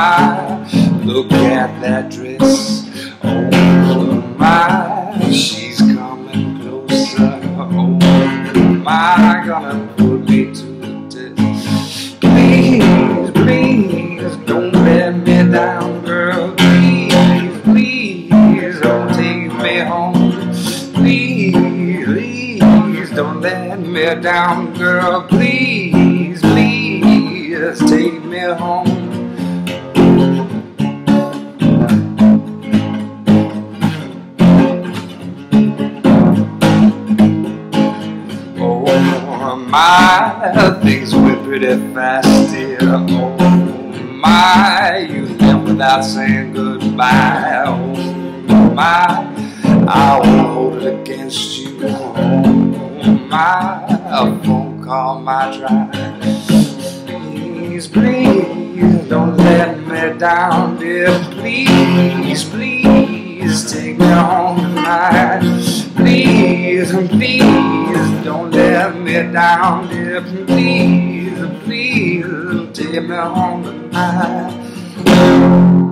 my, look at that dress. Oh my, she's coming closer. Oh my, gonna put me to the test. Please, please, don't let me down, girl. Please, please, don't take me home. Please, please, don't let me down, girl. Please, please, take me home. Oh my, things went pretty fast here. Oh my, you left without saying goodbye. Oh my, I won't hold it against you. Oh my, a phone call might try. Please, please, don't let me down, dear. Please, please, take me home tonight. Please, please, don't let me down, dear. Please, please, take me home tonight.